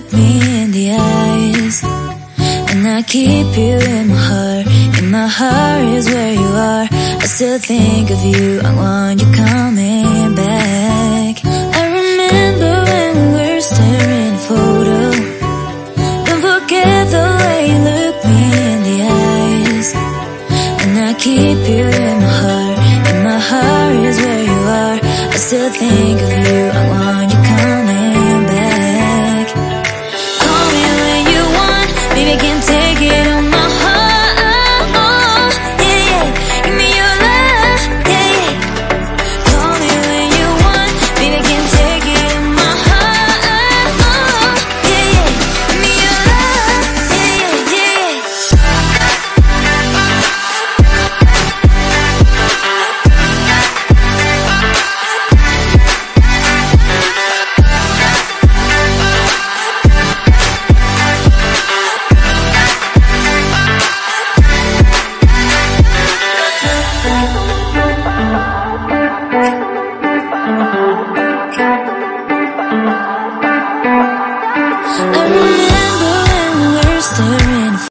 look me in the eyes. And I keep you in my heart. In my heart is where you are. I still think of you. I want you coming back. I remember when we were staring at a photo. Don't forget the way you look me in the eyes. And I keep you in